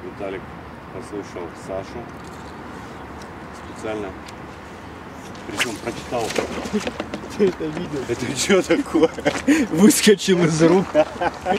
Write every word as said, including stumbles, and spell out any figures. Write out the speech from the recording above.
Виталик послушал Сашу. Специально. Причем прочитал. Ты это видел? Это что такое? Выскочил из рук.